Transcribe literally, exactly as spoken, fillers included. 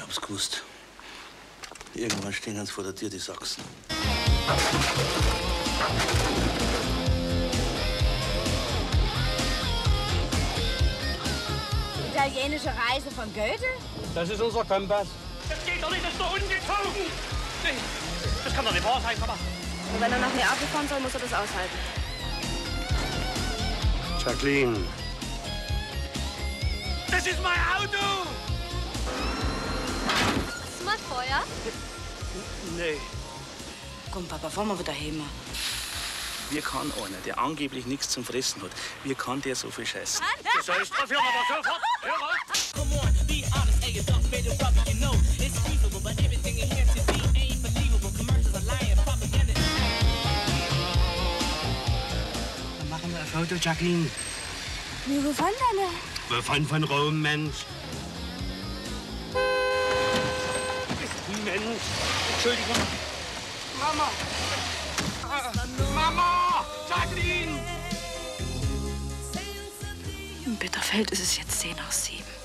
hab's gewusst. Irgendwann stehen uns vor der Tür, die Sachsen. Italienische Reise von Goethe? Das ist unser Kompass. Das geht doch nicht, das ist doch ungezogen! Nee, das kann doch nicht wahr sein, Papa. Und wenn er nach Neapel fahren soll, muss er das aushalten. Jacqueline. Das ist mein Auto! Hast du mal Feuer? Nee. Komm, Papa, fahren wir wieder heim. Wie kann einer, der angeblich nichts zum Fressen hat, wie kann der so viel scheißen? Das heißt, das hören wir sofort. Hör Dann machen wir ein Foto, Jacqueline. Nee, wovon denn? Wovon von Rom, Mensch? Mensch, Entschuldigung. Mama! Mama! Jacqueline! In Bitterfeld ist es jetzt zehn nach sieben.